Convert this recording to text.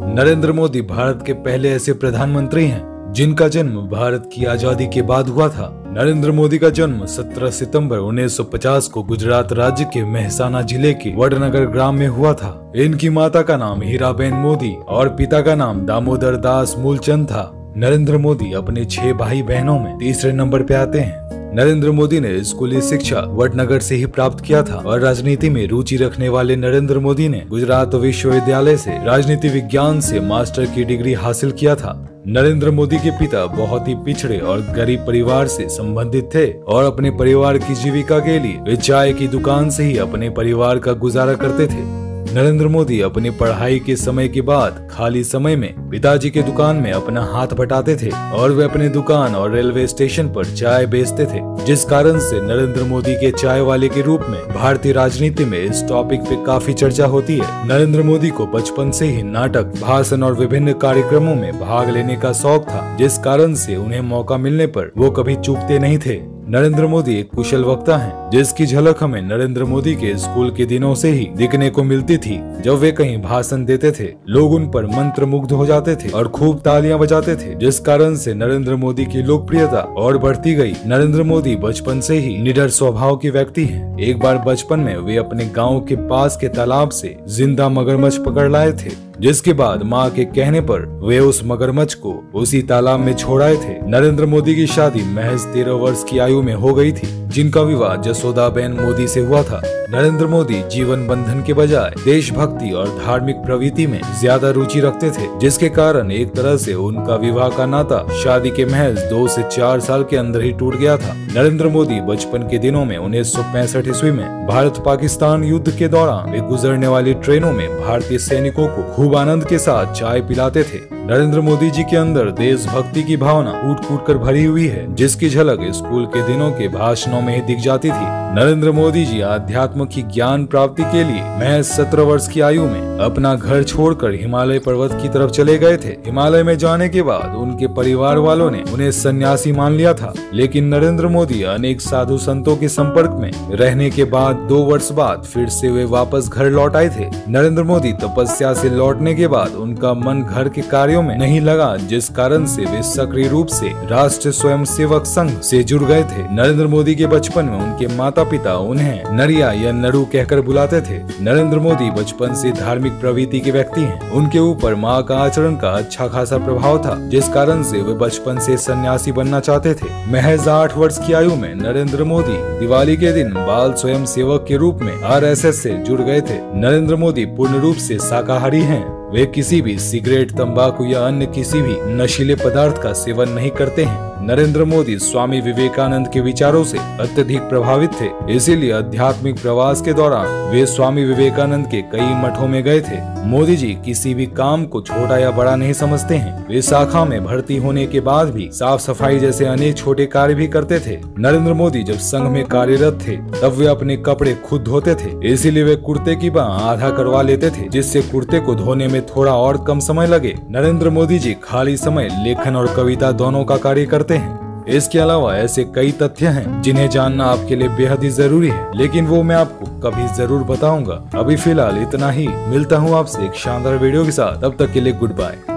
नरेंद्र मोदी भारत के पहले ऐसे प्रधानमंत्री हैं जिनका जन्म भारत की आजादी के बाद हुआ था। नरेंद्र मोदी का जन्म 17 सितंबर 1950 को गुजरात राज्य के मेहसाना जिले के वडनगर ग्राम में हुआ था। इनकी माता का नाम हीराबेन मोदी और पिता का नाम दामोदर दास मूलचंद था। नरेंद्र मोदी अपने 6 भाई बहनों में तीसरे नंबर पे आते हैं। नरेंद्र मोदी ने स्कूली शिक्षा वडनगर से ही प्राप्त किया था और राजनीति में रुचि रखने वाले नरेंद्र मोदी ने गुजरात विश्वविद्यालय से राजनीति विज्ञान से मास्टर की डिग्री हासिल किया था। नरेंद्र मोदी के पिता बहुत ही पिछड़े और गरीब परिवार से संबंधित थे और अपने परिवार की जीविका के लिए वे चाय की दुकान से ही अपने परिवार का गुजारा करते थे। नरेंद्र मोदी अपनी पढ़ाई के समय के बाद खाली समय में पिताजी के दुकान में अपना हाथ बटाते थे और वे अपने दुकान और रेलवे स्टेशन पर चाय बेचते थे, जिस कारण से नरेंद्र मोदी के चाय वाले के रूप में भारतीय राजनीति में इस टॉपिक पे काफी चर्चा होती है। नरेंद्र मोदी को बचपन से ही नाटक, भाषण और विभिन्न कार्यक्रमों में भाग लेने का शौक था, जिस कारण से उन्हें मौका मिलने पर वो कभी चूकते नहीं थे। नरेंद्र मोदी एक कुशल वक्ता हैं, जिसकी झलक हमें नरेंद्र मोदी के स्कूल के दिनों से ही दिखने को मिलती थी। जब वे कहीं भाषण देते थे, लोग उन पर मंत्र मुग्ध हो जाते थे और खूब तालियां बजाते थे, जिस कारण से नरेंद्र मोदी की लोकप्रियता और बढ़ती गई। नरेंद्र मोदी बचपन से ही निडर स्वभाव के व्यक्ति हैं। एक बार बचपन में वे अपने गाँव के पास के तालाब से जिंदा मगरमच्छ पकड़ लाए थे, जिसके बाद माँ के कहने पर वे उस मगरमच्छ को उसी तालाब में छोड़ आए थे। नरेंद्र मोदी की शादी महज 13 वर्ष की आयु में हो गई थी, जिनका विवाह जसोदाबेन मोदी से हुआ था। नरेंद्र मोदी जीवन बंधन के बजाय देशभक्ति और धार्मिक प्रवृत्ति में ज्यादा रुचि रखते थे, जिसके कारण एक तरह से उनका विवाह का नाता शादी के महज 2 से 4 साल के अंदर ही टूट गया था। नरेंद्र मोदी बचपन के दिनों में 1965 ईस्वी में भारत पाकिस्तान युद्ध के दौरान वे गुजरने वाली ट्रेनों में भारतीय सैनिकों को खूब आनंद के साथ चाय पिलाते थे। नरेंद्र मोदी जी के अंदर देशभक्ति की भावना कूट कूट कर भरी हुई है, जिसकी झलक स्कूल के दिनों के भाषणों में ही दिख जाती थी। नरेंद्र मोदी जी आध्यात्म की ज्ञान प्राप्ति के लिए महज 17 वर्ष की आयु में अपना घर छोड़कर हिमालय पर्वत की तरफ चले गए थे। हिमालय में जाने के बाद उनके परिवार वालों ने उन्हें सन्यासी मान लिया था, लेकिन नरेंद्र मोदी अनेक साधु संतों के संपर्क में रहने के बाद 2 वर्ष बाद फिर से वे वापस घर लौट आए थे। नरेंद्र मोदी तपस्या से लौटने के बाद उनका मन घर के कार्यों में नहीं लगा, जिस कारण से वे सक्रिय रूप से राष्ट्रीय स्वयंसेवक संघ से जुड़ गए थे। नरेंद्र मोदी के बचपन में उनके माता पिता उन्हें नरिया या नरू कहकर बुलाते थे। नरेंद्र मोदी बचपन से धार्मिक प्रवृत्ति के व्यक्ति हैं। उनके ऊपर माँ का आचरण का अच्छा खासा प्रभाव था, जिस कारण से वे बचपन से सन्यासी बनना चाहते थे। महज 8 वर्ष की आयु में नरेंद्र मोदी दिवाली के दिन बाल स्वयं सेवक के रूप में RSS से जुड़ गए थे। नरेंद्र मोदी पूर्ण रूप से शाकाहारी हैं। वे किसी भी सिगरेट, तंबाकू या अन्य किसी भी नशीले पदार्थ का सेवन नहीं करते हैं। नरेंद्र मोदी स्वामी विवेकानंद के विचारों से अत्यधिक प्रभावित थे, इसीलिए आध्यात्मिक प्रवास के दौरान वे स्वामी विवेकानंद के कई मठों में गए थे। मोदी जी किसी भी काम को छोटा या बड़ा नहीं समझते हैं। वे शाखा में भर्ती होने के बाद भी साफ सफाई जैसे अनेक छोटे कार्य भी करते थे। नरेंद्र मोदी जब संघ में कार्यरत थे, तब वे अपने कपड़े खुद धोते थे, इसीलिए वे कुर्ते की बांह आधा करवा लेते थे, जिससे कुर्ते को धोने में थोड़ा और कम समय लगे। नरेंद्र मोदी जी खाली समय लेखन और कविता दोनों का कार्य करते हैं। इसके अलावा ऐसे कई तथ्य हैं जिन्हें जानना आपके लिए बेहद ही जरूरी है, लेकिन वो मैं आपको कभी जरूर बताऊंगा। अभी फिलहाल इतना ही। मिलता हूँ आपसे एक शानदार वीडियो के साथ, तब तक के लिए गुड बाय।